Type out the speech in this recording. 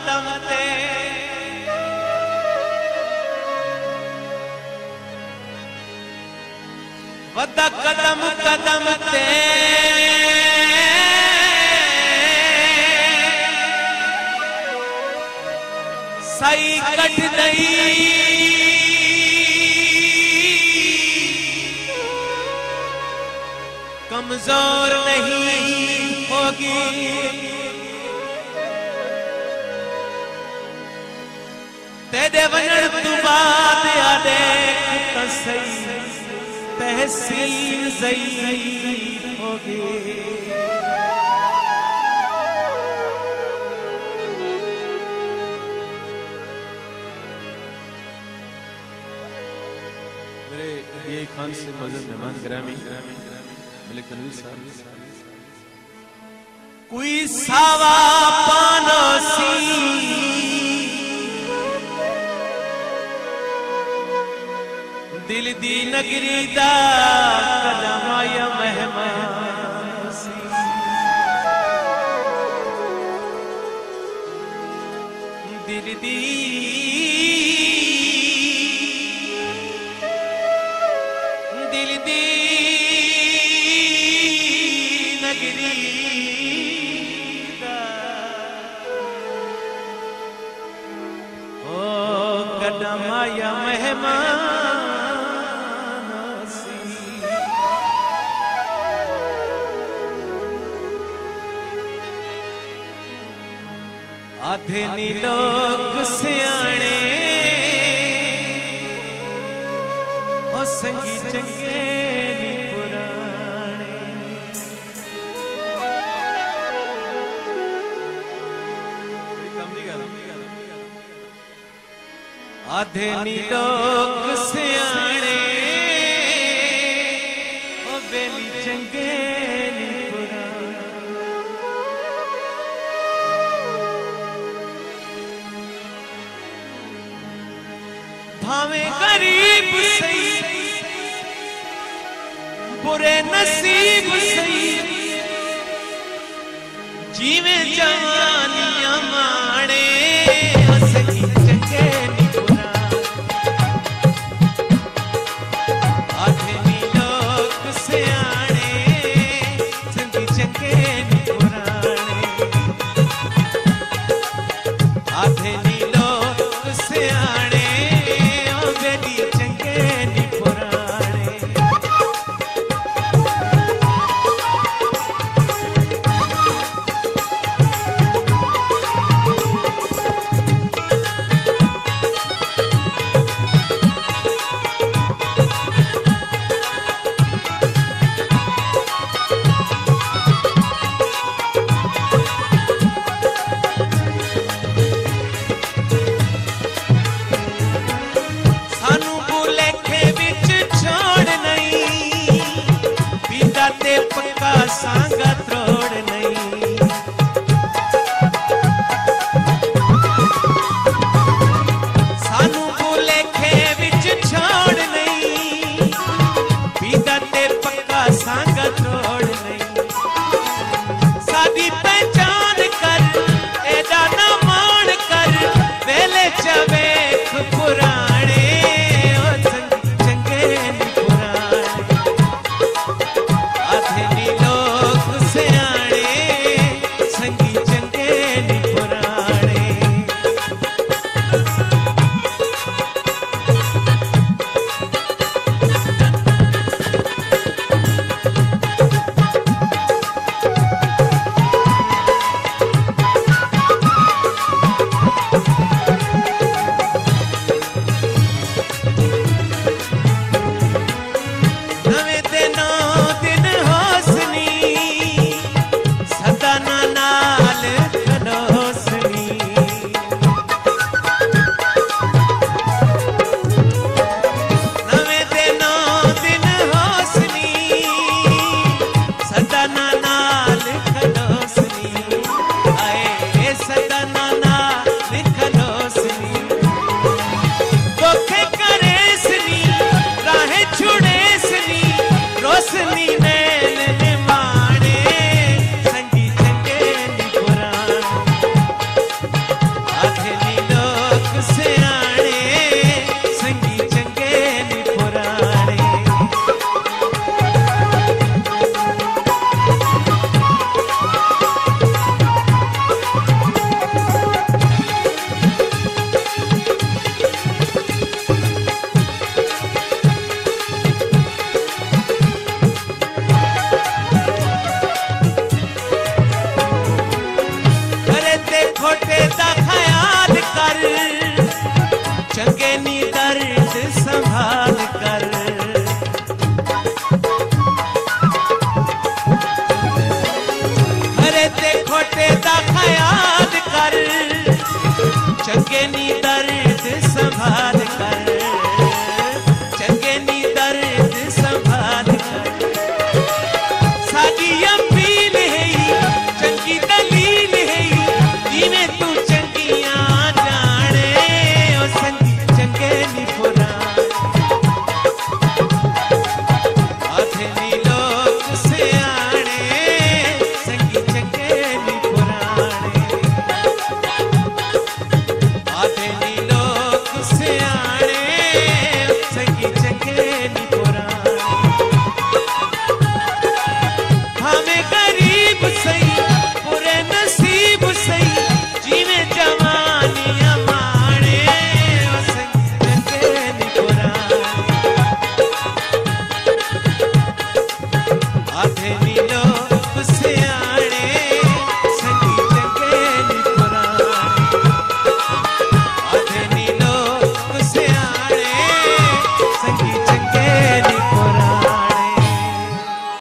कदम ते वदा कदम कदम ते सही कट दई कमजोर नहीं होगी तेरे वजन तू बाद आदे सही तहसील ज़ईफ़ होगी मेरे ये खान से मज़हब मेहमान ग्रामी मलिक तनवीर साहब कोई सावा पानोसी दिल दी नगरी दा कदम आया मेहमान दिल दी नगरी दा ओ कदम आया मेहमान आधे नी लोग सियाने ओ संगी चंगे नी पुराने आधे नी लोग सियाने ओ बेली चंगे नी भावे गरीब सही बुरे नसीब सही जीवे जवानियां माणे सही चंगे नी बुरा आधे नी लोग सियाने संगी चंगे नी पुराने आधे नी लोग सियाने पक्का सांगा त्रोड़ नहीं सानू भुलेखे विच छोड़ नहीं पीदा ते पक्का सांगा त्रोड़ नहीं सादी पहचान कर एदा ना मान कर वेले चवेख पुराने चंगे नी पुराने आधे नी लोग से के नी